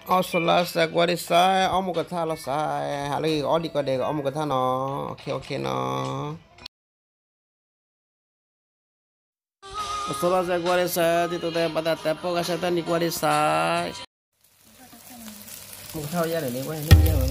Asalah saya gua di saya, mau kata lah saya, hari odi kau deh, mau kata no, oke no. Asalah saya gua di saya, itu teh pada tepo kasihkan di gua di saya. Mau tahu ya ini gua ini dia.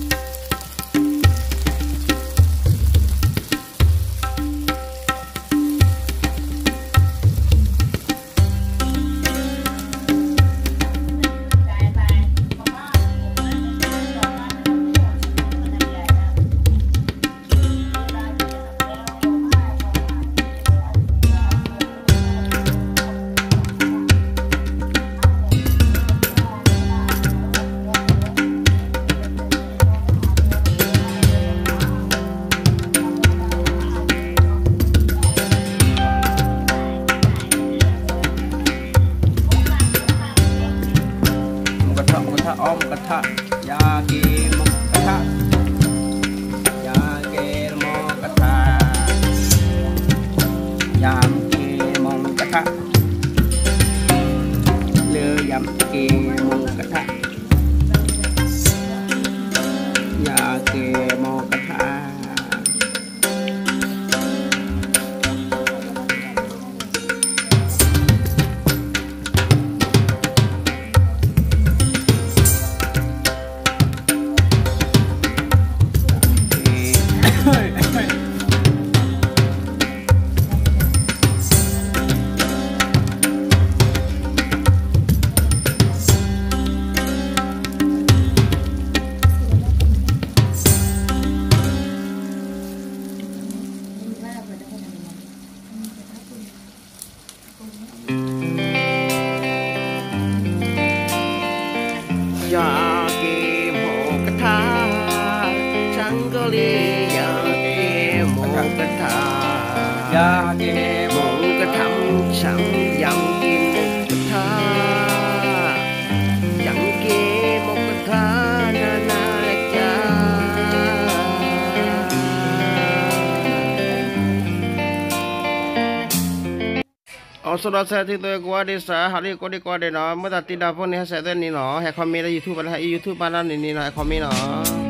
Om kata ya mo kata ya mo kata ya mo kata le yam mo kata ya mo kata ya mo kata changgoli ya mo kata ya mo kata sang yang mo kata yang mo kata na na lekya sudah saya itu gua desa hari kau di gua desa, mudah tidak pun ya saya ini no, komen di YouTube, YouTube mana ini no, komen no.